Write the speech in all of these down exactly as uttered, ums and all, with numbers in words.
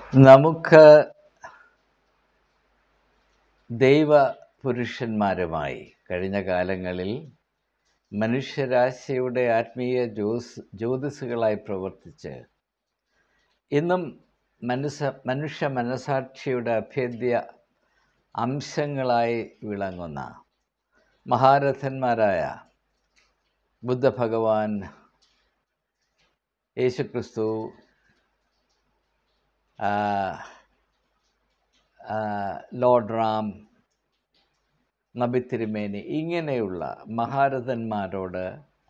നമുക്ക് ദൈവപുരുഷന്മാരുമായി കഴിഞ്ഞ കാലങ്ങളിൽ മനുഷ്യരാശിയുടെ ആത്മീയ ജ്യോസ് ജ്യോതിസുകളായി പ്രവർത്തിച്ച് ഇന്നും മനുഷ്യ മനുഷ്യ മനസാക്ഷിയുടെ അഭേദ്യ അംശങ്ങളായി വിളങ്ങുന്ന മഹാരഥന്മാരായ ബുദ്ധഭഗവാൻ, യേശുക്രിസ്തു, ലോർഡ് റാം, നബി തിരുമേനി ഇങ്ങനെയുള്ള മഹാരഥന്മാരോട്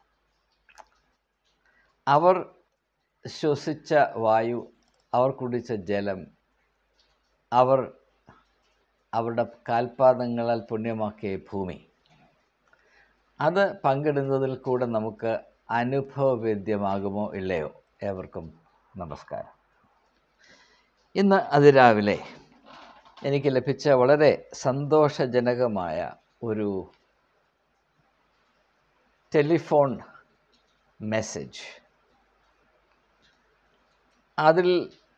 അവർ ശ്വസിച്ച വായു, അവർ കുടിച്ച ജലം, അവർ അവരുടെ കാൽപാദങ്ങളാൽ പുണ്യമാക്കിയ ഭൂമി, അത് പങ്കിടുന്നതിൽ കൂടെ നമുക്ക് അനുഭവവേദ്യമാകുമോ ഇല്ലയോ? ഏവർക്കും നമസ്കാരം. ഇന്ന് അതിരാവിലെ എനിക്ക് ലഭിച്ച വളരെ സന്തോഷജനകമായ ഒരു ടെലിഫോൺ മെസ്സേജ്. അതിൽ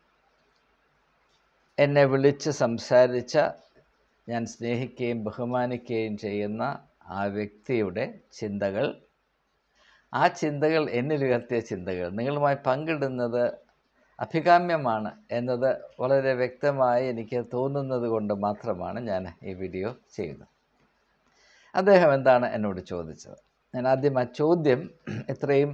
എന്നെ വിളിച്ച് സംസാരിച്ച, ഞാൻ സ്നേഹിക്കുകയും ബഹുമാനിക്കുകയും ചെയ്യുന്ന ആ വ്യക്തിയുടെ ചിന്തകൾ, ആ ചിന്തകൾ എന്നിലുയർത്തിയ ചിന്തകൾ നിങ്ങളുമായി പങ്കിടുന്നത് അഭികാമ്യമാണ് എന്നത് വളരെ വ്യക്തമായി എനിക്ക് തോന്നുന്നത് കൊണ്ട് മാത്രമാണ് ഞാൻ ഈ വീഡിയോ ചെയ്യുന്നത്. അദ്ദേഹം എന്താണ് എന്നോട് ചോദിച്ചത്? ഞാൻ ആദ്യം ആ ചോദ്യം എത്രയും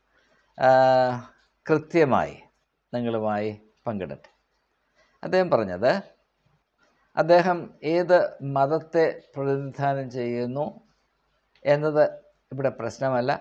കൃത്യമായി നിങ്ങളുമായി പങ്കിടട്ടെ. അദ്ദേഹം പറഞ്ഞത്, അദ്ദേഹം ഏത് മതത്തെ പ്രതിനിധാനം ചെയ്യുന്നു എന്നത് ഇവിടെ പ്രശ്നമല്ല.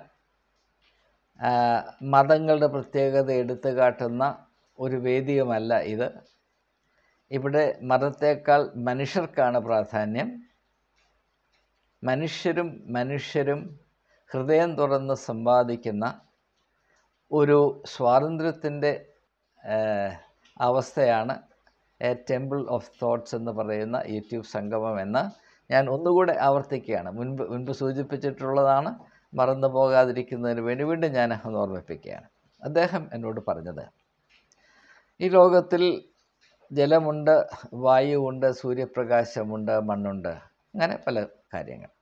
മതങ്ങളുടെ പ്രത്യേകത എടുത്തു കാട്ടുന്ന ഒരു വേദിയുമല്ല ഇത്. ഇവിടെ മതത്തേക്കാൾ മനുഷ്യർക്കാണ് പ്രാധാന്യം. മനുഷ്യരും മനുഷ്യരും ഹൃദയം തുറന്ന് സമ്പാദിക്കുന്ന ഒരു സ്വാതന്ത്ര്യത്തിൻ്റെ അവസ്ഥയാണ് എ ടെമ്പിൾ ഓഫ് തോട്ട്സ് എന്ന് പറയുന്ന യൂട്യൂബ് സംഗമം എന്ന് ഞാൻ ഒന്നുകൂടെ ആവർത്തിക്കുകയാണ്. മുൻപ് മുൻപ് സൂചിപ്പിച്ചിട്ടുള്ളതാണ്, മറന്നു പോകാതിരിക്കുന്നതിന് വേണ്ടി വീണ്ടും ഞാൻ ഒന്ന് ഓർമ്മിപ്പിക്കുകയാണ്. അദ്ദേഹം എന്നോട് പറഞ്ഞത്, ഈ ലോകത്തിൽ ജലമുണ്ട്, വായുവുണ്ട്, സൂര്യപ്രകാശമുണ്ട്, മണ്ണുണ്ട്, അങ്ങനെ പല കാര്യങ്ങൾ.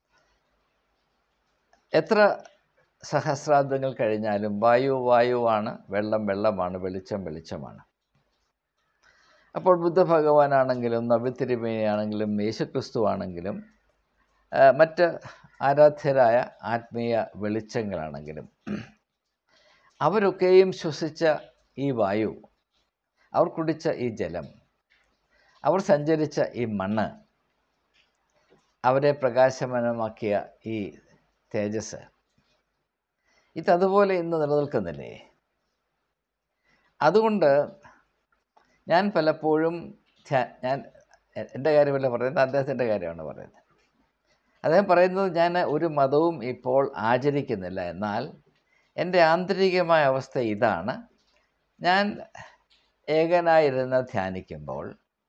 എത്ര സഹസ്രാബ്ദങ്ങൾ കഴിഞ്ഞാലും വായു വായുവാണ്, വെള്ളം വെള്ളമാണ്, വെളിച്ചം വെളിച്ചമാണ്. അപ്പോൾ ബുദ്ധഭഗവാനാണെങ്കിലും നബി തിരുമേനിയാണെങ്കിലും യേശുക്രിസ്തു ആണെങ്കിലും മറ്റ് ആരാധ്യരായ ആത്മീയ വെളിച്ചങ്ങളാണെങ്കിലും അവരൊക്കെയും ശ്വസിച്ച ഈ വായു, അവർ കുടിച്ച ഈ ജലം, അവർ സഞ്ചരിച്ച ഈ മണ്ണ്, അവരെ പ്രകാശമാനമാക്കിയ ഈ തേജസ്, ഇതതുപോലെ ഇന്ന് നിലനിൽക്കുന്നില്ലേ? അതുകൊണ്ട് ഞാൻ പലപ്പോഴും ഞാൻ എൻ്റെ കാര്യമല്ല പറയുന്നത്, അദ്ദേഹത്തിൻ്റെ കാര്യമാണ് പറയുന്നത്. അദ്ദേഹം പറയുന്നത്, ഞാൻ ഒരു മതവും ഇപ്പോൾ ആചരിക്കുന്നില്ല, എന്നാൽ എൻ്റെ ആന്തരികമായ അവസ്ഥ ഇതാണ്. ഞാൻ ഏകനായിരുന്ന് ധ്യാനിക്കുമ്പോൾ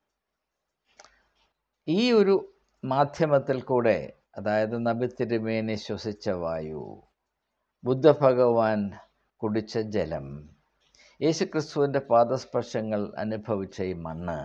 ഈ ഒരു മാധ്യമത്തിൽ കൂടെ, അതായത് നബി തിരുമേനി ശ്വസിച്ച വായു, ബുദ്ധഭഗവാൻ കുടിച്ച ജലം, യേശുക്രിസ്തുവിൻ്റെ പാദസ്പർശങ്ങൾ അനുഭവിച്ച ഈ മണ്ണ്,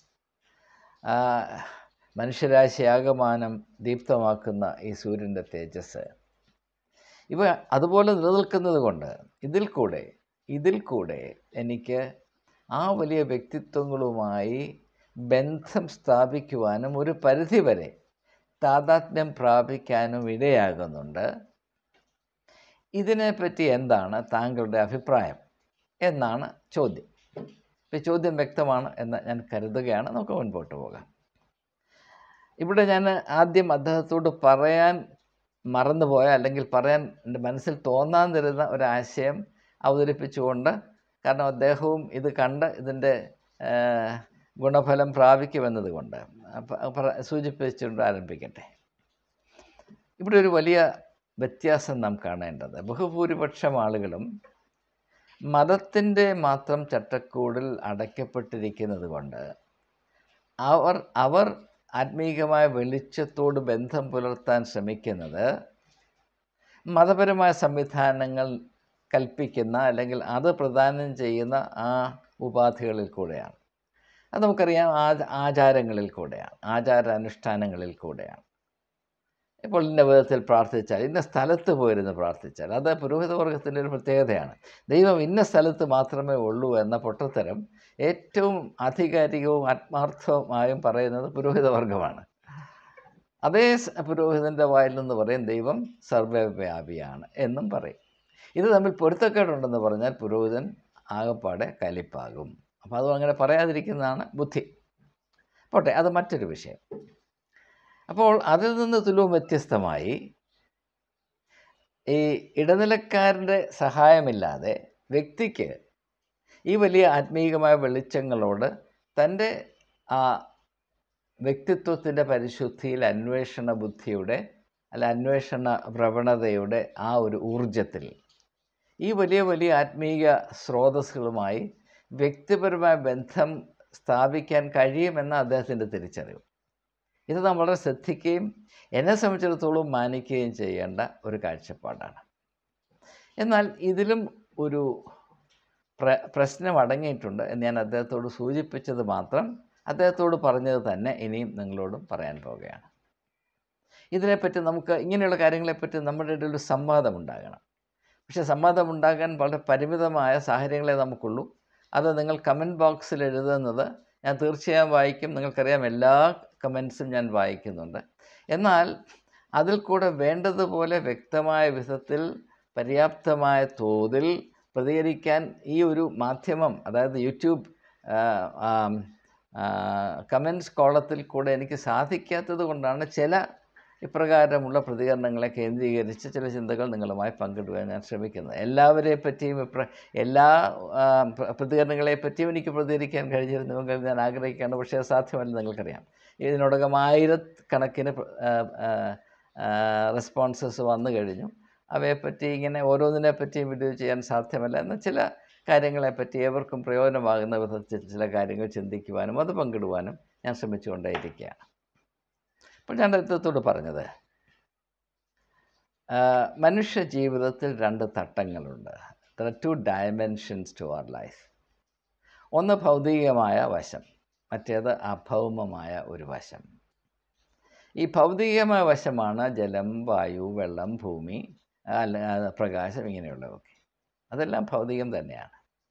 മനുഷ്യരാശിയാകമാനം ദീപ്തമാക്കുന്ന ഈ സൂര്യൻ്റെ തേജസ്, ഇവ അതുപോലെ നിലനിൽക്കുന്നത് കൊണ്ട് ഇതിൽ കൂടെ ഇതിൽ കൂടെ എനിക്ക് ആ വലിയ വ്യക്തിത്വങ്ങളുമായി ബന്ധം സ്ഥാപിക്കുവാനും ഒരു പരിധിവരെ താദാത്മ്യം പ്രാപിക്കാനും ഇടയാകുന്നുണ്ട്. ഇതിനെപ്പറ്റി എന്താണ് താങ്കളുടെ അഭിപ്രായം എന്നാണ് ചോദ്യം. ഈ ചോദ്യം വ്യക്തമാണ് എന്ന് ഞാൻ കരുതുകയാണ്. നമുക്ക് മുൻപോട്ട് പോകാം. ഇവിടെ ഞാൻ ആദ്യം അദ്ദേഹത്തോട് പറയാൻ മറന്നുപോയ, അല്ലെങ്കിൽ പറയാൻ എൻ്റെ മനസ്സിൽ തോന്നാതിരുന്ന ഒരാശയം അവതരിപ്പിച്ചുകൊണ്ട്, കാരണം അദ്ദേഹവും ഇത് കണ്ട് ഇതിൻ്റെ ഗുണഫലം പ്രാപിക്കുമെന്നത് കൊണ്ട് സൂചിപ്പിച്ചുകൊണ്ട് ആരംഭിക്കട്ടെ. ഇവിടെ ഒരു വലിയ വ്യത്യാസം നാം കാണേണ്ടത്, ബഹുഭൂരിപക്ഷം ആളുകളും മതത്തിൻ്റെ മാത്രം ചട്ടക്കൂടിൽ അടയ്ക്കപ്പെട്ടിരിക്കുന്നത് കൊണ്ട് അവർ അവർ ആത്മീകമായ വെളിച്ചത്തോട് ബന്ധം പുലർത്താൻ ശ്രമിക്കുന്നത് മതപരമായ സംവിധാനങ്ങൾ കൽപ്പിക്കുന്ന, അല്ലെങ്കിൽ അത് പ്രദാനം ചെയ്യുന്ന ആ ഉപാധികളിൽ കൂടെയാണ്. അത് നമുക്കറിയാം ആച ആചാരങ്ങളിൽ കൂടെയാണ്, ആചാരാനുഷ്ഠാനങ്ങളിൽ കൂടെയാണ്. ഇപ്പോൾ ഇന്ന വിധത്തിൽ പ്രാർത്ഥിച്ചാൽ, ഇന്ന സ്ഥലത്ത് പോയിരുന്ന് പ്രാർത്ഥിച്ചാൽ, അത് പുരോഹിതവർഗത്തിൻ്റെ ഒരു പ്രത്യേകതയാണ്. ദൈവം ഇന്ന സ്ഥലത്ത് മാത്രമേ ഉള്ളൂ എന്ന പൊട്ടത്തരം ഏറ്റവും ആധികാരികവും ആത്മാർത്ഥവുമായും പറയുന്നത് പുരോഹിതവർഗമാണ്. അതേ പുരോഹിതൻ്റെ വായിൽ നിന്ന് പറയും ദൈവം സർവ്വവ്യാപിയാണ് എന്നും പറയും. ഇത് തമ്മിൽ പൊരുത്തക്കേടുണ്ടെന്ന് പറഞ്ഞാൽ പുരോഹിതൻ ആകപ്പാടെ കലിപ്പാകും. അപ്പോൾ അതും അങ്ങനെ പറയാതിരിക്കുന്നതാണ് ബുദ്ധി. പോട്ടെ, അത് മറ്റൊരു വിഷയം. അപ്പോൾ അതിൽ നിന്ന് തുലവും വ്യത്യസ്തമായി ഈ ഇടനിലക്കാരൻ്റെ സഹായമില്ലാതെ വ്യക്തിക്ക് ഈ വലിയ ആത്മീയമായ വെളിച്ചങ്ങളോട് തൻ്റെ ആ വ്യക്തിത്വത്തിൻ്റെ പരിശുദ്ധിയിൽ അന്വേഷണ ബുദ്ധിയുടെ അല്ല അന്വേഷണ പ്രവണതയുടെ ആ ഒരു ഊർജത്തിൽ ഈ വലിയ വലിയ ആത്മീയ സ്രോതസ്സുകളുമായി വ്യക്തിപരമായ ബന്ധം സ്ഥാപിക്കാൻ കഴിയുമെന്ന അദ്ദേഹത്തിൻ്റെ തിരിച്ചറിവ്. ഇത് നാം വളരെ ശ്രദ്ധിക്കുകയും എന്നെ സംബന്ധിച്ചിടത്തോളം മാനിക്കുകയും ചെയ്യേണ്ട ഒരു കാഴ്ചപ്പാടാണ്. എന്നാൽ ഇതിലും ഒരു പ്ര പ്രശ്നം അടങ്ങിയിട്ടുണ്ട് എന്ന് ഞാൻ അദ്ദേഹത്തോട് സൂചിപ്പിച്ചത് മാത്രം അദ്ദേഹത്തോട് പറഞ്ഞത് തന്നെ ഇനിയും നിങ്ങളോടും പറയാൻ പോവുകയാണ്. ഇതിനെപ്പറ്റി നമുക്ക് ഇങ്ങനെയുള്ള കാര്യങ്ങളെപ്പറ്റി നമ്മുടെ ഇടയിൽ ഒരു സംവാദമുണ്ടാകണം. പക്ഷേ സംവാദമുണ്ടാകാൻ വളരെ പരിമിതമായ സാഹചര്യങ്ങളെ നമുക്കുള്ളൂ. അത് നിങ്ങൾ കമൻറ്റ് ബോക്സിൽ എഴുതുന്നത് ഞാൻ തീർച്ചയായും വായിക്കും. നിങ്ങൾക്കറിയാം, എല്ലാ കമൻസും ഞാൻ വായിക്കുന്നുണ്ട്. എന്നാൽ അതിൽ കൂടെ വേണ്ടതുപോലെ വ്യക്തമായ വിധത്തിൽ പര്യാപ്തമായ തോതിൽ പ്രതികരിക്കാൻ ഈ ഒരു മാധ്യമം, അതായത് യൂട്യൂബ് കമൻസ് കോളത്തിൽ കൂടെ എനിക്ക് സാധിക്കാത്തത് കൊണ്ടാണ് ചില ഇപ്രകാരമുള്ള പ്രതികരണങ്ങളെ കേന്ദ്രീകരിച്ച് ചില ചിന്തകൾ നിങ്ങളുമായി പങ്കിടുവാൻ ഞാൻ ശ്രമിക്കുന്നത്. എല്ലാവരെ പറ്റിയും ഇപ്ര എല്ലാ പ്രതികരണങ്ങളെ പറ്റിയും എനിക്ക് പ്രതികരിക്കാൻ കഴിഞ്ഞിരുന്നുവെങ്കിൽ ഞാൻ ആഗ്രഹിക്കുകയാണ്. പക്ഷേ അത് സാധ്യമല്ല. നിങ്ങൾക്കറിയാം, ഇതിനോടകം ആയിരക്കണക്കിന് റെസ്പോൺസസ് വന്നു കഴിഞ്ഞു. അവയെപ്പറ്റി ഇങ്ങനെ ഓരോന്നിനെ പറ്റിയും വീഡിയോ ചെയ്യാൻ സാധ്യമല്ല. എന്നാൽ ചില കാര്യങ്ങളെപ്പറ്റി ഏവർക്കും പ്രയോജനമാകുന്ന വിധത്തിൽ ചില കാര്യങ്ങൾ ചിന്തിക്കുവാനും അത് പങ്കിടുവാനും ഞാൻ ശ്രമിച്ചുകൊണ്ടേയിരിക്കുകയാണ്. അപ്പോൾ ഞാൻ അദ്ദേഹത്തോട് പറഞ്ഞത്, മനുഷ്യ ജീവിതത്തിൽ രണ്ട് തട്ടങ്ങളുണ്ട്. There are two dimensions to our life. ഒന്ന് ഭൗതികമായ വശം, മറ്റേത് അഭൗമമായ ഒരു വശം. ഈ ഭൗതികമായ വശമാണ് ജലം, വായു, വെള്ളം, ഭൂമി, അല്ല പ്രകാശം, ഇങ്ങനെയുള്ളതൊക്കെ. അതെല്ലാം ഭൗതികം തന്നെയാണ്.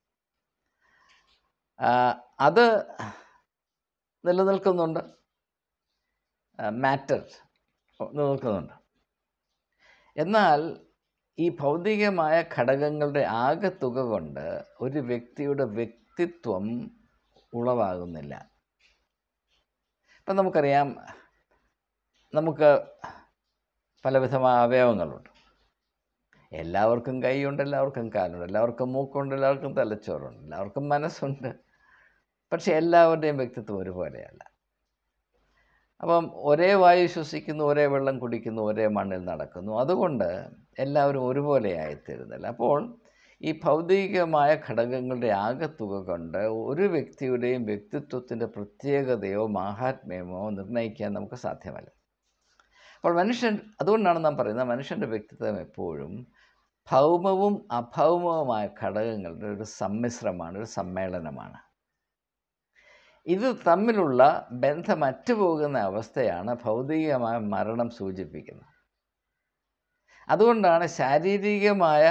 അത് നിലനിൽക്കുന്നുണ്ട്, മാറ്റർ നിലനിൽക്കുന്നുണ്ട്. എന്നാൽ ഈ ഭൗതികമായ ഘടകങ്ങളുടെ ആകെത്തുക കൊണ്ട് ഒരു വ്യക്തിയുടെ വ്യക്തിത്വം ഉളവാകുന്നില്ല. ഇപ്പം നമുക്കറിയാം, നമുക്ക് പലവിധമായ അവയവങ്ങളുണ്ട്. എല്ലാവർക്കും കൈയുണ്ട്, എല്ലാവർക്കും കാലുണ്ട്, എല്ലാവർക്കും മൂക്കുണ്ട്, എല്ലാവർക്കും തലച്ചോറുണ്ട്, എല്ലാവർക്കും മനസ്സുണ്ട്. പക്ഷെ എല്ലാവരുടെയും വ്യക്തിത്വം ഒരുപോലെയല്ല. അപ്പം ഒരേ വായു ശ്വസിക്കുന്നു, ഒരേ വെള്ളം കുടിക്കുന്നു, ഒരേ മണ്ണിൽ നടക്കുന്നു. അതുകൊണ്ട് എല്ലാവരും ഒരുപോലെ ആയിത്തീരുന്നില്ല. അപ്പോൾ ഈ ഭൗതികമായ ഘടകങ്ങളുടെ ആകെത്തുക കൊണ്ട് ഒരു വ്യക്തിയുടെയും വ്യക്തിത്വത്തിൻ്റെ പ്രത്യേകതയോ മാഹാത്മ്യമോ നിർണ്ണയിക്കാൻ നമുക്ക് സാധ്യമല്ല. അപ്പോൾ മനുഷ്യൻ, അതുകൊണ്ടാണ് നാം പറയുന്നത് മനുഷ്യൻ്റെ വ്യക്തിത്വം എപ്പോഴും ഭൗമവും അഭൗമവുമായ ഘടകങ്ങളുടെ ഒരു സമ്മിശ്രമാണ്, ഒരു സമ്മേളനമാണ്. ഇത് തമ്മിലുള്ള ബന്ധം അറ്റുപോകുന്ന അവസ്ഥയാണ് ഭൗതികമായ മരണം സൂചിപ്പിക്കുന്നത്. അതുകൊണ്ടാണ് ശാരീരികമായ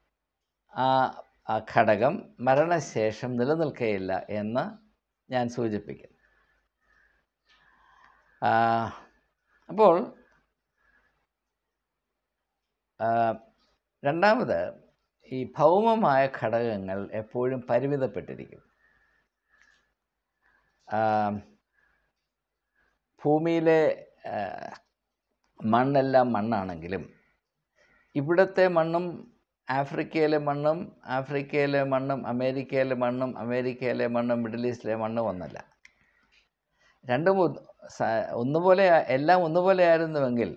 ആ ഘടകം മരണശേഷം നിലനിൽക്കുകയില്ല എന്ന് ഞാൻ സൂചിപ്പിക്കുന്നു. അപ്പോൾ രണ്ടാമത്, ഈ ഭൗമമായ ഘടകങ്ങൾ എപ്പോഴും പരിമിതപ്പെട്ടിരിക്കും. ഭൂമിയിലെ മണ്ണെല്ലാം മണ്ണാണെങ്കിലും ഇവിടുത്തെ മണ്ണും ആഫ്രിക്കയിലെ മണ്ണും ആഫ്രിക്കയിലെ മണ്ണും അമേരിക്കയിലെ മണ്ണും അമേരിക്കയിലെ മണ്ണും മിഡിൽ ഈസ്റ്റിലെ മണ്ണും ഒന്നല്ല. രണ്ടും ഒന്നുപോലെ, എല്ലാം ഒന്നുപോലെ ആയിരുന്നുവെങ്കിൽ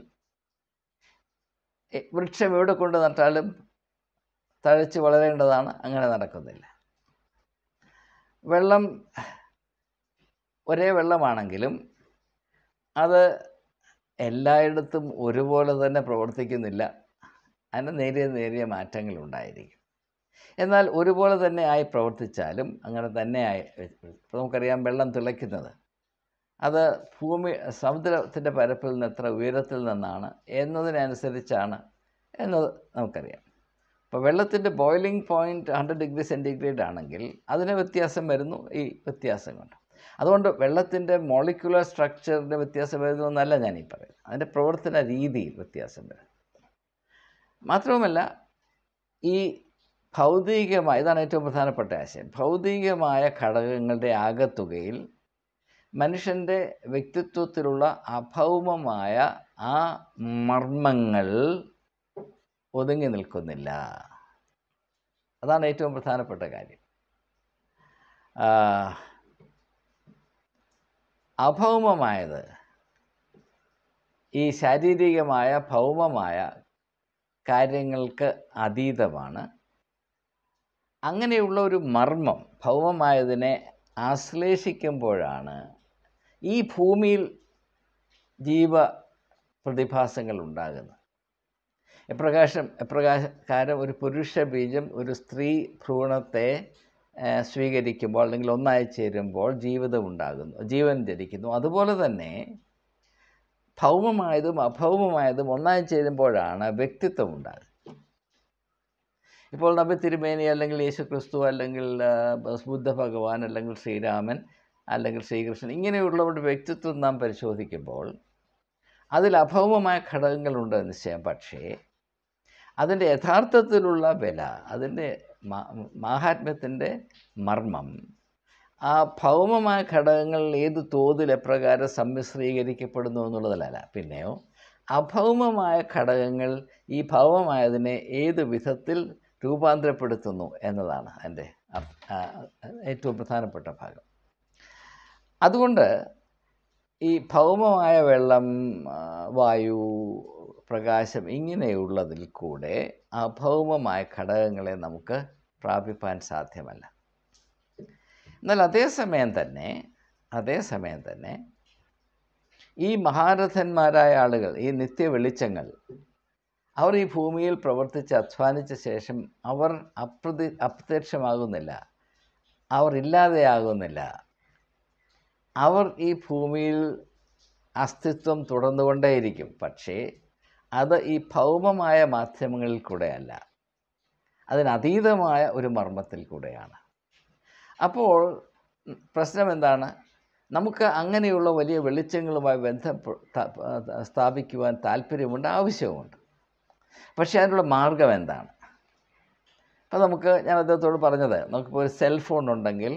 വൃക്ഷം എവിടെ കൊണ്ട് നട്ടാലും തഴച്ച് വളരേണ്ടതാണ്. അങ്ങനെ നടക്കുന്നില്ല. വെള്ളം ഒരേ വെള്ളമാണെങ്കിലും അത് എല്ലായിടത്തും ഒരുപോലെ തന്നെ പ്രവർത്തിക്കുന്നില്ല. അതിന് നേരിയ നേരിയ മാറ്റങ്ങളുണ്ടായിരിക്കും. എന്നാൽ ഒരുപോലെ തന്നെ ആയി പ്രവർത്തിച്ചാലും അങ്ങനെ തന്നെ ആയി. ഇപ്പോൾ നമുക്കറിയാം വെള്ളം തിളയ്ക്കുന്നത് അത് ഭൂമി സമുദ്രത്തിൻ്റെ പരപ്പിൽ നിന്ന് എത്ര ഉയരത്തിൽ നിന്നാണ് എന്നതിനനുസരിച്ചാണ് എന്നത് നമുക്കറിയാം. അപ്പോൾ വെള്ളത്തിൻ്റെ boiling point hundred degree centigrade ആണെങ്കിൽ അതിന് വ്യത്യാസം വരുന്നു ഈ വ്യത്യാസം കൊണ്ട്. അതുകൊണ്ട് വെള്ളത്തിൻ്റെ മോളിക്കുലർ സ്ട്രക്ചറിൻ്റെ വ്യത്യാസം വരുന്നു എന്നല്ല ഞാൻ ഈ പറയുന്നത്, അതിൻ്റെ പ്രവർത്തന രീതിയിൽ വ്യത്യാസം വരും. മാത്രവുമല്ല ഈ ഭൗതികമായ, ഇതാണ് ഏറ്റവും പ്രധാനപ്പെട്ട ആശയം, ഭൗതികമായ ഘടകങ്ങളുടെ ആകത്തുകയിൽ മനുഷ്യൻ്റെ വ്യക്തിത്വത്തിലുള്ള അഭൗമമായ ആ മർമ്മങ്ങൾ ഒതുങ്ങി നിൽക്കുന്നില്ല. അതാണ് ഏറ്റവും പ്രധാനപ്പെട്ട കാര്യം. അഭൗമമായത് ഈ ശാരീരികമായ ഭൗമമായ കാര്യങ്ങൾക്ക് അതീതമാണ്. അങ്ങനെയുള്ള ഒരു മർമ്മം ഭൗമമായതിനെ ആശ്ലേഷിക്കുമ്പോഴാണ് ഈ ഭൂമിയിൽ ജീവ പ്രതിഭാസങ്ങൾ ഉണ്ടാകുന്നത്. എപ്രകാശം എപ്രകാരം ഒരു പുരുഷ ബീജം ഒരു സ്ത്രീ ഭ്രൂണത്തെ സ്വീകരിക്കുമ്പോൾ അല്ലെങ്കിൽ ഒന്നായി ചേരുമ്പോൾ ജീവിതം ഉണ്ടാകുന്നു, ജീവൻ ജനിക്കുന്നു. അതുപോലെ തന്നെ ഭൗമമായതും അഭൗമമായതും ഒന്നായി ചേരുമ്പോഴാണ് വ്യക്തിത്വം ഉണ്ടാകുന്നത്. ഇപ്പോൾ നബി തിരുമേനി അല്ലെങ്കിൽ യേശു ക്രിസ്തു അല്ലെങ്കിൽ ബുദ്ധ ഭഗവാൻ അല്ലെങ്കിൽ ശ്രീരാമൻ അല്ലെങ്കിൽ ശ്രീകൃഷ്ണൻ ഇങ്ങനെയുള്ളവരുടെ വ്യക്തിത്വം നാം പരിശോധിക്കുമ്പോൾ അതിൽ അഭൗമമായ ഘടകങ്ങളുണ്ട് നിശ്ചയം. പക്ഷേ അതിൻ്റെ യഥാർത്ഥത്തിലുള്ള വില, അതിൻ്റെ മാഹാത്മ്യത്തിൻ്റെ മർമ്മം ആ ഭൗമമായ ഘടകങ്ങൾ ഏത് തോതിൽ എപ്രകാരം സമ്മിശ്രീകരിക്കപ്പെടുന്നു എന്നുള്ളതല്ല, പിന്നെയോ അഭൗമമായ ഘടകങ്ങൾ ഈ ഭൗമമായതിനെ ഏത് വിധത്തിൽ രൂപാന്തരപ്പെടുത്തുന്നു എന്നതാണ് എൻ്റെ ഏറ്റവും പ്രധാനപ്പെട്ട ഭാഗം. അതുകൊണ്ട് ഈ ഭൗമമായ വെള്ളം, വായു, പ്രകാശം ഇങ്ങനെയുള്ളതിൽ കൂടെ അഭൗമമായ ഘടകങ്ങളെ നമുക്ക് പ്രാപിപ്പാൻ സാധ്യമല്ല. എന്നാൽ അതേസമയം തന്നെ അതേസമയം തന്നെ ഈ മഹാരഥന്മാരായ ആളുകൾ, ഈ നിത്യ വെളിച്ചങ്ങൾ, അവർ ഈ ഭൂമിയിൽ പ്രവർത്തിച്ച് അധ്വാനിച്ച ശേഷം അവർ അപ്രതി അപ്രത്യക്ഷമാകുന്നില്ല, അവർ ഇല്ലാതെയാകുന്നില്ല. അവർ ഈ ഭൂമിയിൽ അസ്തിത്വം തുടർന്നുകൊണ്ടേയിരിക്കും. പക്ഷേ അത് ഈ ഭൗമമായ മാധ്യമങ്ങളിൽ കൂടെയല്ല, അതിനതീതമായ ഒരു മർമ്മത്തിൽ കൂടെയാണ്. അപ്പോൾ പ്രശ്നം എന്താണ്? നമുക്ക് അങ്ങനെയുള്ള വലിയ വെളിച്ചങ്ങളുമായി ബന്ധം സ്ഥാപിക്കുവാൻ താല്പര്യമുണ്ട്, ആവശ്യവുമുണ്ട്. പക്ഷേ അതിനുള്ള മാർഗം എന്താണ്? അപ്പോൾ നമുക്ക്, ഞാൻ അദ്ദേഹത്തോട് പറഞ്ഞത്, നമുക്കിപ്പോൾ ഒരു സെൽഫോൺ ഉണ്ടെങ്കിൽ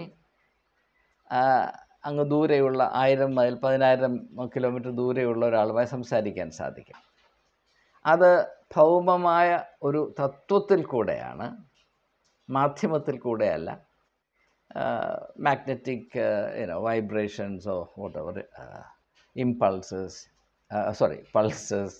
അങ്ങ് ദൂരെയുള്ള ആയിരം മൈൽ പതിനായിരം കിലോമീറ്റർ ദൂരെയുള്ള ഒരാളുമായി സംസാരിക്കാൻ സാധിക്കും. അത് ഭൗമമായ ഒരു തത്വത്തിൽ കൂടെയാണ്, മാധ്യമത്തിൽ കൂടെയല്ല. Magnetic you know vibrations or whatever impulses sorry pulses.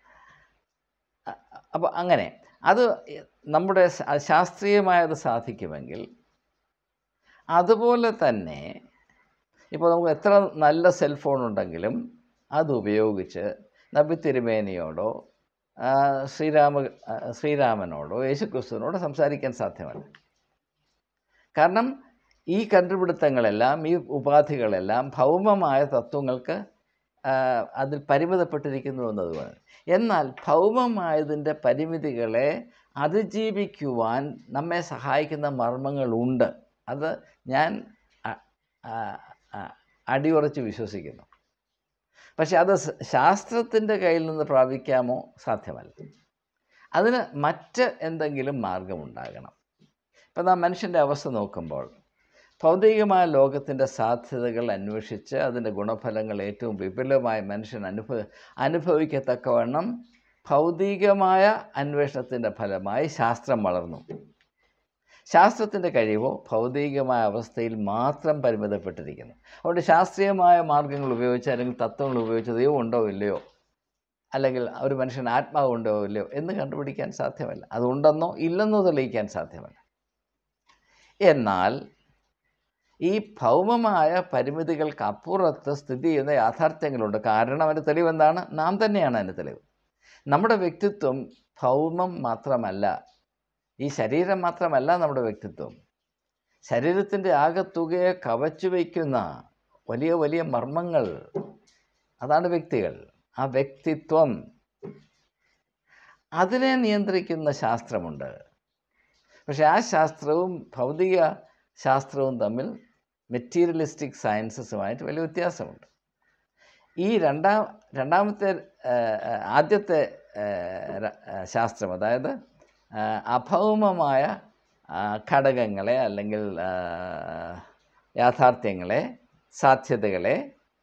അപ്പോൾ അങ്ങനെ അത് നമ്മുടെ ശാസ്ത്രീയമായത് സാധിക്കുമെങ്കിൽ, അതുപോലെ തന്നെ ഇപ്പോൾ നമുക്ക് എത്ര നല്ല സെൽഫോൺ ഉണ്ടെങ്കിലും അതുപയോഗിച്ച് നബി തിരുമേനിയോടോ ശ്രീരാമ ശ്രീരാമനോടോ യേശുക്രിസ്തുവിനോടോ സംസാരിക്കാൻ സാധ്യമല്ല. കാരണം ഈ കണ്ടുപിടുത്തങ്ങളെല്ലാം, ഈ ഉപാധികളെല്ലാം ഭൗമമായ തത്വങ്ങൾക്ക് അതിൽ പരിമിതപ്പെട്ടിരിക്കുന്നു എന്നതുകൊണ്ട്. എന്നാൽ ഭൗമമായതിൻ്റെ പരിമിതികളെ അതിജീവിക്കുവാൻ നമ്മെ സഹായിക്കുന്ന മർമ്മങ്ങളുണ്ട്. അത് ഞാൻ അടിയുറച്ച് വിശ്വസിക്കുന്നു. പക്ഷെ അത് ശാസ്ത്രത്തിൻ്റെ കയ്യിൽ നിന്ന് പ്രാപിക്കാമോ? സാധ്യമല്ല. അതിന് മറ്റ് എന്തെങ്കിലും മാർഗമുണ്ടാകണം. ഇപ്പം നാം മനുഷ്യൻ്റെ അവസ്ഥ നോക്കുമ്പോൾ ഭൗതികമായ ലോകത്തിൻ്റെ സാധ്യതകൾ അന്വേഷിച്ച് അതിൻ്റെ ഗുണഫലങ്ങൾ ഏറ്റവും വിപുലമായി മനുഷ്യൻ അനുഭവ അനുഭവിക്കത്തക്കവണ്ണം ഭൗതികമായ അന്വേഷണത്തിൻ്റെ ഫലമായി ശാസ്ത്രം വളർന്നു. ശാസ്ത്രത്തിൻ്റെ കഴിവോ ഭൗതികമായ അവസ്ഥയിൽ മാത്രം പരിമിതപ്പെട്ടിരിക്കുന്നു. അതുകൊണ്ട് ശാസ്ത്രീയമായ മാർഗങ്ങൾ ഉപയോഗിച്ച് അല്ലെങ്കിൽ തത്വങ്ങൾ ഉപയോഗിച്ച് ദൈവം ഉണ്ടോ ഇല്ലയോ, അല്ലെങ്കിൽ ഒരു മനുഷ്യൻ ആത്മാവ് ഉണ്ടോ ഇല്ലയോ എന്ന് കണ്ടുപിടിക്കാൻ സാധ്യമല്ല. അതുണ്ടെന്നോ ഇല്ലെന്നോ തെളിയിക്കാൻ സാധ്യമല്ല. എന്നാൽ ഈ ഭൗമമായ പരിമിതികൾക്ക് അപ്പുറത്ത് സ്ഥിതി ചെയ്യുന്ന യാഥാർത്ഥ്യങ്ങളുണ്ട്. കാരണം അതിൻ്റെ തെളിവ് എന്താണ്? നാം തന്നെയാണ് അതിൻ്റെ തെളിവ്. നമ്മുടെ വ്യക്തിത്വം ഭൗമം മാത്രമല്ല, ഈ ശരീരം മാത്രമല്ല നമ്മുടെ വ്യക്തിത്വം. ശരീരത്തിൻ്റെ ആകത്തുകയെ കവച്ചു വയ്ക്കുന്ന വലിയ വലിയ മർമ്മങ്ങൾ, അതാണ് വ്യക്തികൾ. ആ വ്യക്തിത്വം, അതിനെ നിയന്ത്രിക്കുന്ന ശാസ്ത്രമുണ്ട്. പക്ഷെ ആ ശാസ്ത്രവും ഭൗതിക ശാസ്ത്രവും തമ്മിൽ, മെറ്റീരിയലിസ്റ്റിക് സയൻസസുമായിട്ട് വലിയ വ്യത്യാസമുണ്ട്. ഈ രണ്ടാം രണ്ടാമത്തെ ആദ്യത്തെ ശാസ്ത്രം, അതായത് അഭൗമമായ ഘടകങ്ങളെ അല്ലെങ്കിൽ യാഥാർത്ഥ്യങ്ങളെ, സാധ്യതകളെ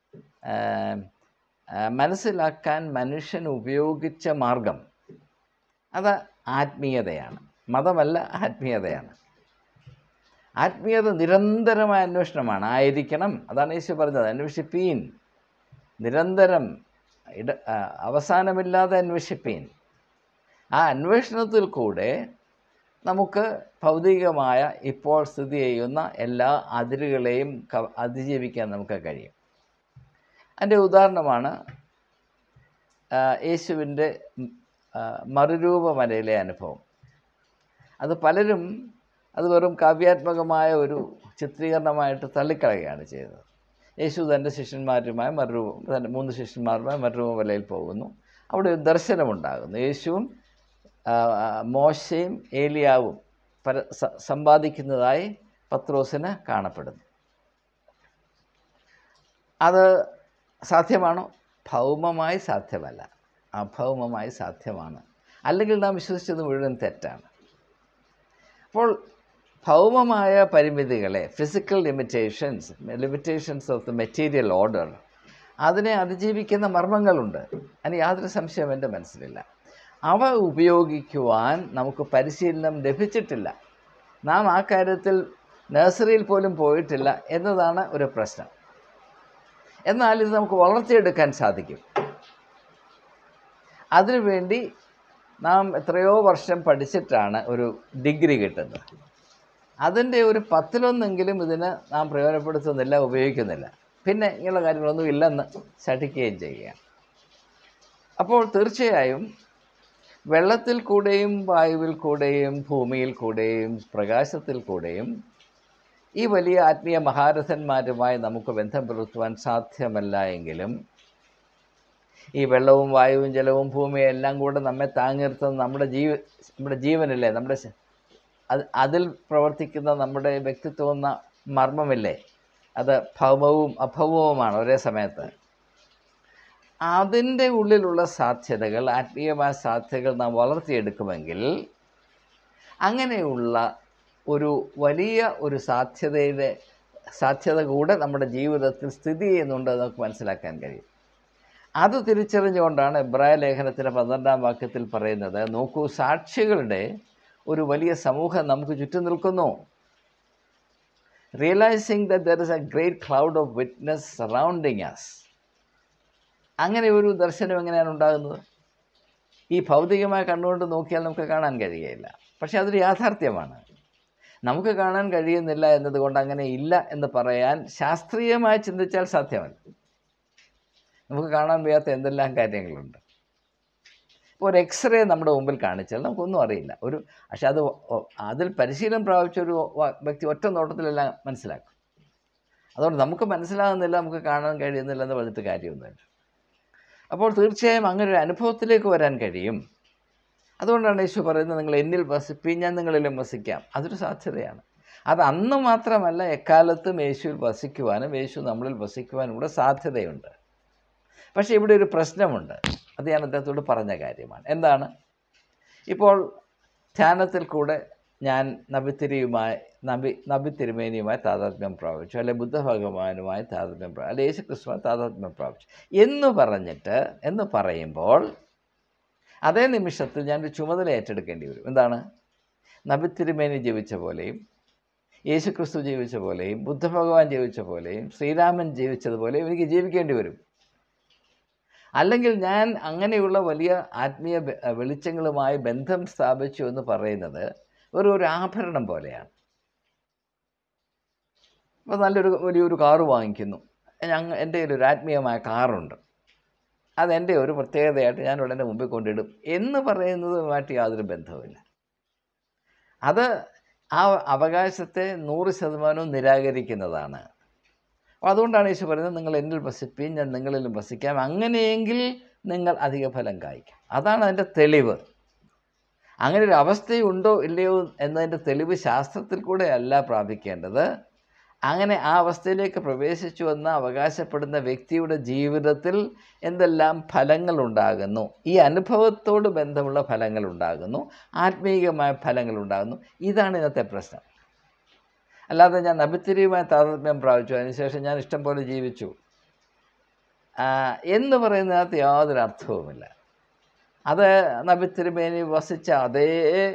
മനസ്സിലാക്കാൻ മനുഷ്യൻ ഉപയോഗിച്ച മാർഗം, അത് ആത്മീയതയാണ്. മതമല്ല, ആത്മീയതയാണ്. ആത്മീയത നിരന്തരമായ അന്വേഷണമാണ്. ആയിരിക്കണം, അതാണ് യേശു പറഞ്ഞത്, അന്വേഷിപ്പീൻ, നിരന്തരം, ഇട അവസാനമില്ലാതെ അന്വേഷിപ്പീൻ. ആ അന്വേഷണത്തിൽ കൂടെ നമുക്ക് ഭൗതികമായ ഇപ്പോൾ സ്ഥിതി ചെയ്യുന്ന എല്ലാ അതിരുകളെയും അതിജീവിക്കാൻ നമുക്ക് കഴിയും. അതിൻ്റെ ഉദാഹരണമാണ് യേശുവിൻ്റെ മറുരൂപമലയിലെ അനുഭവം. അത് പലരും അത് വെറും കാവ്യാത്മകമായ ഒരു ചിത്രീകരണമായിട്ട് തള്ളിക്കളയുകയാണ് ചെയ്തത്. യേശു തൻ്റെ ശിഷ്യന്മാരുമായി മറുരൂപം തൻ്റെ മൂന്ന് ശിഷ്യന്മാരുമായി മറുരൂപമലയിൽ പോകുന്നു. അവിടെ ഒരു ദർശനമുണ്ടാകുന്നു. യേശുവും മോശയും ഏലിയാവും പര സമ്പാദിക്കുന്നതായി പത്രോസിന് കാണപ്പെടുന്നു. അത് സാധ്യമാണോ? ഭൗമമായി സാധ്യമല്ല, അഭൗമമായി സാധ്യമാണ്. അല്ലെങ്കിൽ നാം വിശ്വസിച്ചത് മുഴുവൻ തെറ്റാണ്. അപ്പോൾ ഭൗമമായ പരിമിതികളെ, physical limitations limitations of the material order, അതിനെ അതിജീവിക്കുന്ന മർമ്മങ്ങളുണ്ട്. അതിന് യാതൊരു സംശയം എൻ്റെ മനസ്സിലില്ല. അവ ഉപയോഗിക്കുവാൻ നമുക്ക് പരിശീലനം ലഭിച്ചിട്ടില്ല. നാം ആ കാര്യത്തിൽ നഴ്സറിയിൽ പോലും പോയിട്ടില്ല എന്നതാണ് ഒരു പ്രശ്നം. എന്നാൽ ഇത് നമുക്ക് വളർത്തിയെടുക്കാൻ സാധിക്കും. അതിനുവേണ്ടി നാം എത്രയോ വർഷം പഠിച്ചിട്ടാണ് ഒരു ഡിഗ്രി കിട്ടുന്നത്. അതിൻ്റെ ഒരു പത്തിലൊന്നെങ്കിലും ഇതിന് നാം പ്രയോജനപ്പെടുത്തുന്നില്ല, ഉപയോഗിക്കുന്നില്ല. പിന്നെ ഇങ്ങനെയുള്ള കാര്യങ്ങളൊന്നും ഇല്ലെന്ന് ശഠിക്കുകയും ചെയ്യുക. അപ്പോൾ തീർച്ചയായും വെള്ളത്തിൽ കൂടെയും വായുവിൽ കൂടെയും ഭൂമിയിൽ കൂടെയും പ്രകാശത്തിൽ കൂടെയും ഈ വലിയ ആത്മീയ മഹാരഥന്മാരുമായി നമുക്ക് ബന്ധം പുലർത്തുവാൻ സാധ്യമല്ല എങ്കിലും ഈ വെള്ളവും വായുവും ജലവും ഭൂമിയും എല്ലാം കൂടെ നമ്മെ താങ്ങി നിർത്തുന്ന നമ്മുടെ ജീവ നമ്മുടെ ജീവനില്ലേ, നമ്മുടെ അത് അതിൽ പ്രവർത്തിക്കുന്ന നമ്മുടെ വ്യക്തിത്വം എന്ന മർമ്മമില്ലേ, അത് ഭൗമവും അഭൗമവുമാണ് ഒരേ സമയത്ത്. അതിൻ്റെ ഉള്ളിലുള്ള സാധ്യതകൾ, ആത്മീയമായ സാധ്യതകൾ നാം വളർത്തിയെടുക്കുമെങ്കിൽ അങ്ങനെയുള്ള ഒരു വലിയ ഒരു സാധ്യതയുടെ സാധ്യത കൂടെ നമ്മുടെ ജീവിതത്തിൽ സ്ഥിതി ചെയ്യുന്നുണ്ട് നമുക്ക് മനസ്സിലാക്കാൻ കഴിയും. അത് തിരിച്ചറിഞ്ഞുകൊണ്ടാണ് എബ്രായ ലേഖനത്തിൻ്റെ പന്ത്രണ്ടാം വാക്യത്തിൽ പറയുന്നത്, നോക്കൂ, സാക്ഷികളുടെ ഒരു വലിയ സമൂഹം നമുക്ക് ചുറ്റും നിൽക്കുന്നു. Realising that there is a great cloud of witness surrounding us. അങ്ങനെ ഒരു ദർശനം എങ്ങനെയാണ് ഉണ്ടാകുന്നത്? ഈ ഭൗതികമായ കണ്ണുകൊണ്ട് നോക്കിയാൽ നമുക്ക് കാണാൻ കഴിയുകയില്ല. പക്ഷേ അതൊരു യാഥാർത്ഥ്യമാണ്. നമുക്ക് കാണാൻ കഴിയുന്നില്ല എന്നതുകൊണ്ട് അങ്ങനെ ഇല്ല എന്ന് പറയാൻ ശാസ്ത്രീയമായി ചിന്തിച്ചാൽ സാധ്യമല്ല. നമുക്ക് കാണാൻ വയ്യാത്ത എന്തെല്ലാം കാര്യങ്ങളുണ്ട്. ഒരു എക്സ്റേ നമ്മുടെ മുമ്പിൽ കാണിച്ചാൽ നമുക്കൊന്നും അറിയില്ല. ഒരു പക്ഷെ അത് അതിൽ പരിശീലനം പ്രാപിച്ച ഒരു വ്യക്തി ഒറ്റ നോട്ടത്തിലെല്ലാം മനസ്സിലാക്കും. അതുകൊണ്ട് നമുക്ക് മനസ്സിലാകുന്നില്ല, നമുക്ക് കാണാൻ കഴിയുന്നില്ല എന്ന് പറഞ്ഞിട്ട് കാര്യമൊന്നുമില്ല. അപ്പോൾ തീർച്ചയായും അങ്ങനെ ഒരു അനുഭവത്തിലേക്ക് വരാൻ കഴിയും. അതുകൊണ്ടാണ് യേശു പറയുന്നത്, നിങ്ങൾ എന്നിൽ വസിപ്പീൻ, ഞാൻ നിങ്ങളിലും വസിക്കാം. അതൊരു സാധ്യതയാണ്. അത് അന്ന് മാത്രമല്ല, എക്കാലത്തും യേശുവിൽ വസിക്കുവാനും യേശു നമ്മളിൽ വസിക്കുവാനും കൂടെ സാധ്യതയുണ്ട്. പക്ഷേ ഇവിടെ ഒരു പ്രശ്നമുണ്ട്. അത് ഞാൻ അദ്ദേഹത്തോട് പറഞ്ഞ കാര്യമാണ്. എന്താണ്? ഇപ്പോൾ ധ്യാനത്തിൽ കൂടെ ഞാൻ നബിത്തിരിയുമായി നബി നബി തിരുമേനിയുമായി താതാത്മ്യം പ്രാപിച്ചു, അല്ലെ ബുദ്ധഭഗവാനുമായി താതാത്മ്യം പ്രാപിച്ചു, അല്ലെ യേശു ക്രിസ്തുമായി താതാത്മ്യം പ്രാപിച്ചു എന്ന് പറഞ്ഞിട്ട് എന്ന് പറയുമ്പോൾ അതേ നിമിഷത്തിൽ ഞാനൊരു ചുമതല ഏറ്റെടുക്കേണ്ടി വരും. എന്താണ്? നബി തിരുമേനി ജീവിച്ച പോലെയും യേശു ക്രിസ്തു ജീവിച്ച പോലെയും ബുദ്ധഭഗവാൻ ജീവിച്ച പോലെയും ശ്രീരാമൻ ജീവിച്ചതുപോലെയും എനിക്ക് ജീവിക്കേണ്ടി വരും. അല്ലെങ്കിൽ ഞാൻ അങ്ങനെയുള്ള വലിയ ആത്മീയ വെളിച്ചങ്ങളുമായി ബന്ധം സ്ഥാപിച്ചു എന്ന് പറയുന്നത് ഒരു ഒരു ആഭരണം പോലെയാണ്. അപ്പോൾ നല്ലൊരു വലിയൊരു കാറ് വാങ്ങിക്കുന്നു, ഞങ്ങൾ എൻ്റെ കയ്യിലൊരു ആത്മീയമായ കാറുണ്ട്, അതെൻ്റെ ഒരു പ്രത്യേകതയായിട്ട് ഞാൻ ഉടനെ മുമ്പിൽ കൊണ്ടിടും എന്ന് പറയുന്നതുമായിട്ട് യാതൊരു ബന്ധവുമില്ല. അത് ആ അവകാശത്തെ നൂറ് ശതമാനവും നിരാകരിക്കുന്നതാണ്. അതുകൊണ്ടാണ് യേശു പറയുന്നത്, നിങ്ങൾ എന്നിൽ വസിപ്പീൻ, ഞാൻ നിങ്ങളിലും വസിക്കാം, അങ്ങനെയെങ്കിൽ നിങ്ങൾ അധിക ഫലം കായ്ക്കും. അതാണ് അതിൻ്റെ തെളിവ്. അങ്ങനെ ഒരു അവസ്ഥയുണ്ടോ ഇല്ലയോ എന്നതിൻ്റെ തെളിവ് ശാസ്ത്രത്തിൽ കൂടെ അല്ല പ്രാപിക്കേണ്ടത്. അങ്ങനെ ആ അവസ്ഥയിലേക്ക് പ്രവേശിച്ചു എന്ന് അവകാശപ്പെടുന്ന വ്യക്തിയുടെ ജീവിതത്തിൽ എന്തെല്ലാം ഫലങ്ങളുണ്ടാകുന്നു, ഈ അനുഭവത്തോട് ബന്ധമുള്ള ഫലങ്ങളുണ്ടാകുന്നു, ആത്മീയമായ ഫലങ്ങളുണ്ടാകുന്നു. ഇതാണ് ഇന്നത്തെ പ്രശ്നം. അല്ലാതെ ഞാൻ നബിത്തിരിയുമായി താരതമ്യം പ്രാപിച്ചു, അതിനുശേഷം ഞാൻ ഇഷ്ടം പോലെ ജീവിച്ചു എന്ന് പറയുന്നതിനകത്ത് യാതൊരു അർത്ഥവുമില്ല. അത് നബിത്തിരുമേനി വസിച്ച അതേ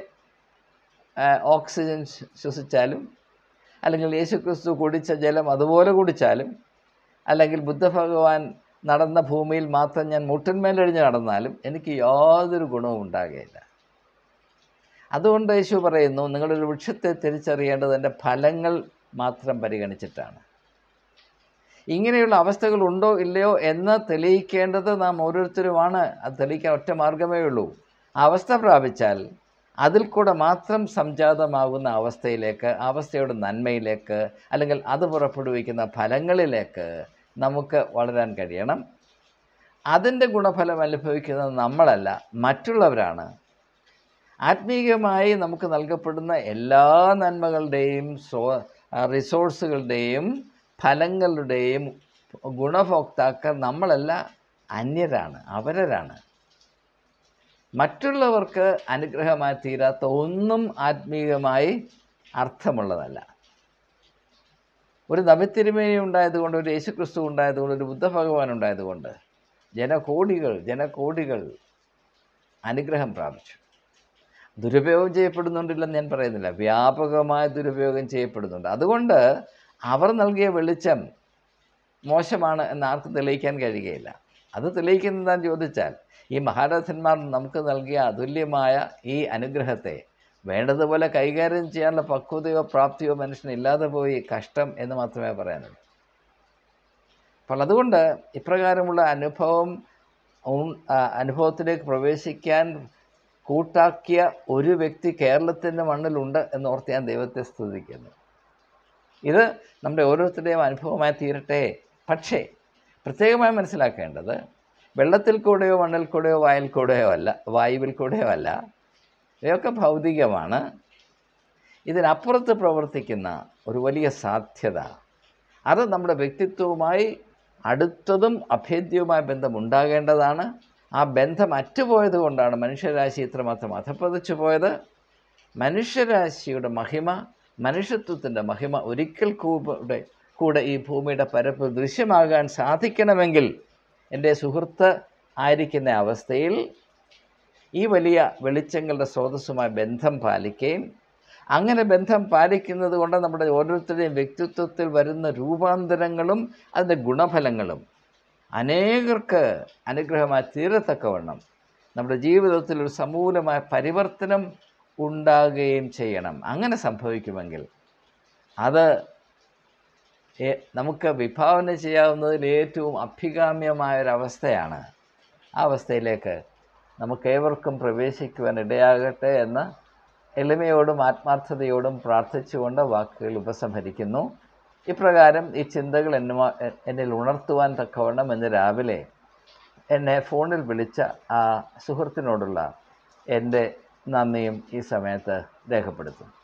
ഓക്സിജൻ ശ്വസിച്ചാലും, അല്ലെങ്കിൽ യേശുക്രിസ്തു കുടിച്ച ജലം അതുപോലെ കുടിച്ചാലും, അല്ലെങ്കിൽ ബുദ്ധഭഗവാൻ നടന്ന ഭൂമിയിൽ മാത്രം ഞാൻ മുട്ടിന്മേലഴിഞ്ഞ് നടന്നാലും എനിക്ക് യാതൊരു ഗുണവും ഉണ്ടാകുകയില്ല. അതുകൊണ്ട് യേശു പറയുന്നു, നിങ്ങളൊരു വൃക്ഷത്തെ തിരിച്ചറിയേണ്ടത് എൻ്റെ ഫലങ്ങൾ മാത്രം പരിഗണിച്ചിട്ടാണ്. ഇങ്ങനെയുള്ള അവസ്ഥകൾ ഉണ്ടോ ഇല്ലയോ എന്ന് തെളിയിക്കേണ്ടത് നാം ഓരോരുത്തരുമാണ്. അത് തെളിയിക്കാൻ ഒറ്റ മാർഗമേ ഉള്ളൂ. ആ അവസ്ഥ പ്രാപിച്ചാൽ അതിൽ കൂടെ മാത്രം സംജാതമാകുന്ന അവസ്ഥയിലേക്ക്, അവസ്ഥയുടെ നന്മയിലേക്ക്, അല്ലെങ്കിൽ അത് പുറപ്പെടുവിക്കുന്ന ഫലങ്ങളിലേക്ക് നമുക്ക് വളരാൻ കഴിയണം. അതിൻ്റെ ഗുണഫലം അനുഭവിക്കുന്നത് നമ്മളല്ല, മറ്റുള്ളവരാണ്. ആത്മീയമായി നമുക്ക് നൽകപ്പെടുന്ന എല്ലാ നന്മകളുടെയും സോ റിസോഴ്സുകളുടെയും ഫലങ്ങളുടെയും ഗുണഭോക്താക്കൾ നമ്മളല്ല, അന്യരാണ്, അവരാണ്. മറ്റുള്ളവർക്ക് അനുഗ്രഹമായി തീരാത്ത ഒന്നും ആത്മീയമായി അർത്ഥമുള്ളതല്ല. ഒരു നബിത്തിരുമേനി ഉണ്ടായതുകൊണ്ട്, ഒരു യേശുക്രിസ്തു ഉണ്ടായതുകൊണ്ട്, ഒരു ബുദ്ധഭഗവാൻ ഉണ്ടായതുകൊണ്ട് ജനകോടികൾ ജനകോടികൾ അനുഗ്രഹം പ്രാപിച്ചു. ദുരുപയോഗം ചെയ്യപ്പെടുന്നുണ്ടില്ലെന്ന് ഞാൻ പറയുന്നില്ല, വ്യാപകമായ ദുരുപയോഗം ചെയ്യപ്പെടുന്നുണ്ട്. അതുകൊണ്ട് അവർ നൽകിയ വെളിച്ചം മോശമാണ് എന്ന് ആർക്കും തെളിയിക്കാൻ കഴിയുകയില്ല. അത് തെളിയിക്കുന്നതാന്ന് ചോദിച്ചാൽ, ഈ മഹാരഥന്മാർ നമുക്ക് നൽകിയ അതുല്യമായ ഈ അനുഗ്രഹത്തെ വേണ്ടതുപോലെ കൈകാര്യം ചെയ്യാനുള്ള പക്വതയോ പ്രാപ്തിയോ മനുഷ്യനില്ലാതെ പോയി, കഷ്ടം എന്ന് മാത്രമേ പറയാനുള്ളൂ. അപ്പോൾ അതുകൊണ്ട് ഇപ്രകാരമുള്ള അനുഭവം അനുഭവത്തിലേക്ക് പ്രവേശിക്കാൻ കൂട്ടാക്കിയ ഒരു വ്യക്തി കേരളത്തിൻ്റെ മണ്ണിലുണ്ട് എന്നോർത്ത് ഞാൻ ദൈവത്തെ സ്തുതിക്കുന്നു. ഇത് നമ്മുടെ ഓരോരുത്തരുടെയും അനുഭവമായി തീരട്ടെ. പക്ഷേ പ്രത്യേകമായി മനസ്സിലാക്കേണ്ടത്, വെള്ളത്തിൽ കൂടെയോ മണ്ണിൽ കൂടെയോ വായിൽ കൂടെയോ അല്ല, വായുവിൽ കൂടെയോ അല്ല, ഇവയൊക്കെ ഭൗതികമാണ്. ഇതിനപ്പുറത്ത് പ്രവർത്തിക്കുന്ന ഒരു വലിയ സാധ്യത, അത് നമ്മുടെ വ്യക്തിത്വവുമായി അടുത്തതും അഭേദ്യവുമായ ബന്ധമുണ്ടാകേണ്ടതാണ്. ആ ബന്ധം അറ്റുപോയത് കൊണ്ടാണ് മനുഷ്യരാശി ഇത്രമാത്രം അധപ്പതിച്ചു പോയത്. മനുഷ്യരാശിയുടെ മഹിമ, മനുഷ്യത്വത്തിൻ്റെ മഹിമ ഒരിക്കൽ കൂടെ കൂടെ ഈ ഭൂമിയുടെ പരപ്പ് ദൃശ്യമാകാൻ സാധിക്കണമെങ്കിൽ എൻ്റെ സുഹൃത്ത് ആയിരിക്കുന്ന അവസ്ഥയിൽ ഈ വലിയ വെളിച്ചങ്ങളുടെ സ്രോതസ്സുമായി ബന്ധം പാലിക്കുകയും, അങ്ങനെ ബന്ധം പാലിക്കുന്നത് കൊണ്ട് നമ്മുടെ ഓരോരുത്തരുടെയും വ്യക്തിത്വത്തിൽ വരുന്ന രൂപാന്തരങ്ങളും അതിൻ്റെ ഗുണഫലങ്ങളും അനേകർക്ക് അനുഗ്രഹമായി തീരത്തക്കവണ്ണം നമ്മുടെ ജീവിതത്തിൽ ഒരു സമൂലമായ പരിവർത്തനം ഉണ്ടാകുകയും ചെയ്യണം. അങ്ങനെ സംഭവിക്കുമെങ്കിൽ അത് നമുക്ക് വിഭാവന ചെയ്യാവുന്നതിൽ ഏറ്റവും അഭികാമ്യമായൊരവസ്ഥയാണ്. ആ അവസ്ഥയിലേക്ക് നമുക്കേവർക്കും പ്രവേശിക്കുവാൻ ഇടയാകട്ടെ എന്ന് എളിമയോടും ആത്മാർത്ഥതയോടും പ്രാർത്ഥിച്ചുകൊണ്ട് വാക്കുകൾ ഉപസംഹരിക്കുന്നു. ഇപ്രകാരം ഈ ചിന്തകൾ എന്നുമാ എന്നിൽ ഉണർത്തുവാൻ തക്കവണ്ണം ഇന്ന് രാവിലെ എന്നെ ഫോണിൽ വിളിച്ച ആ സുഹൃത്തിനോടുള്ള എൻ്റെ നന്ദിയും ഈ സമയത്ത് രേഖപ്പെടുത്തും.